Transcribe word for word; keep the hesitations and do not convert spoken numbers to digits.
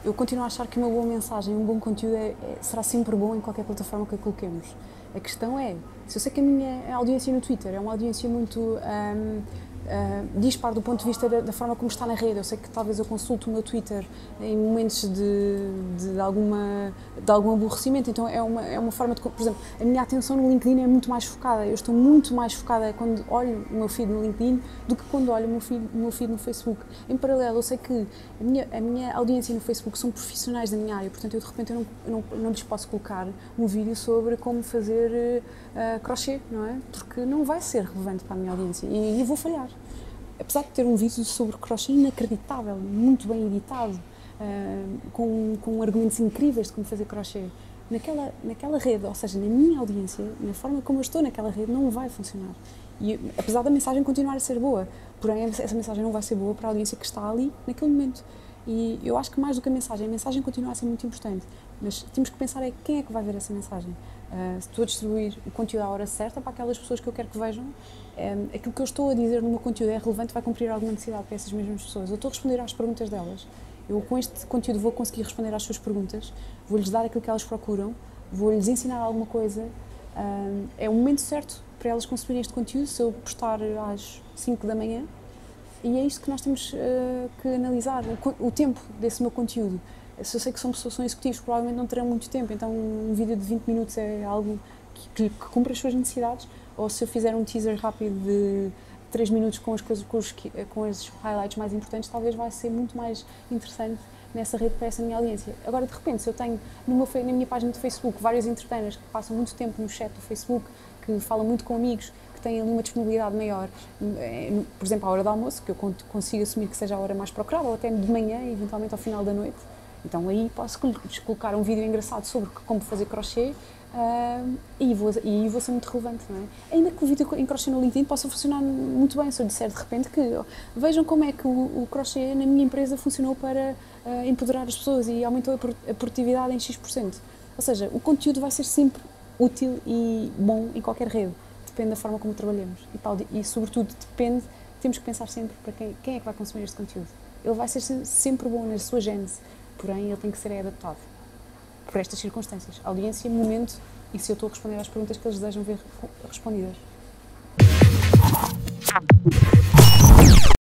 eu continuo a achar que uma boa mensagem, um bom conteúdo é, é, será sempre bom em qualquer plataforma que a coloquemos. A questão é, se eu sei que a minha audiência no Twitter é uma audiência muito um, uh, dispar do ponto de vista da, da forma como está na rede, eu sei que talvez eu consulte o meu Twitter em momentos de, de, alguma, de algum aborrecimento, então é uma, é uma forma de, por exemplo, a minha atenção no LinkedIn é muito mais focada, eu estou muito mais focada quando olho o meu feed no LinkedIn do que quando olho o meu feed, o meu feed no Facebook. Em paralelo, eu sei que a minha, a minha audiência no Facebook são profissionais da minha área, portanto eu de repente eu não, eu não, eu não lhes posso colocar um vídeo sobre como fazer uh, crochê, não é? Porque não vai ser relevante para a minha audiência e eu vou falhar. Apesar de ter um vídeo sobre crochê inacreditável, muito bem editado, uh, com, com argumentos incríveis de como fazer crochê, naquela, naquela rede, ou seja, na minha audiência, na forma como eu estou naquela rede, não vai funcionar. E apesar da mensagem continuar a ser boa, porém essa mensagem não vai ser boa para a audiência que está ali naquele momento. E eu acho que mais do que a mensagem, a mensagem continua a ser muito importante, mas temos que pensar é quem é que vai ver essa mensagem. Uh, se estou a distribuir o conteúdo à hora certa para aquelas pessoas que eu quero que vejam, um, aquilo que eu estou a dizer no meu conteúdo é relevante, vai cumprir alguma necessidade para essas mesmas pessoas. Eu estou a responder às perguntas delas, eu com este conteúdo vou conseguir responder às suas perguntas, vou-lhes dar aquilo que elas procuram, vou-lhes ensinar alguma coisa, um, é o momento certo para elas consumirem este conteúdo, se eu postar às cinco da manhã, e é isto que nós temos uh, que analisar, o, o tempo desse meu conteúdo. Se eu sei que são pessoas, são executivos, provavelmente não terão muito tempo, então um vídeo de vinte minutos é algo que, que, que cumpre as suas necessidades, ou se eu fizer um teaser rápido de três minutos com as coisas, com os, com os highlights mais importantes, talvez vai ser muito mais interessante nessa rede para essa minha audiência. Agora, de repente, se eu tenho no meu, na minha página de Facebook vários entertainers que passam muito tempo no chat do Facebook, que falam muito com amigos, que têm ali uma disponibilidade maior, por exemplo, à hora do almoço, que eu consigo assumir que seja a hora mais procurada, ou até de manhã, eventualmente ao final da noite, então aí posso colocar um vídeo engraçado sobre como fazer crochê uh, e, vou, e vou ser muito relevante, não é? Ainda que o vídeo em crochê no LinkedIn possa funcionar muito bem, se eu disser de repente que vejam como é que o, o crochê na minha empresa funcionou para uh, empoderar as pessoas e aumentou a produtividade em X por cento. Ou seja, o conteúdo vai ser sempre útil e bom em qualquer rede, depende da forma como trabalhamos e, e sobretudo depende, temos que pensar sempre para quem, quem é que vai consumir este conteúdo. Ele vai ser sempre bom na sua gênese, porém ele tem que ser adaptado por estas circunstâncias, audiência, momento e se eu estou a responder às perguntas que eles desejam ver respondidas.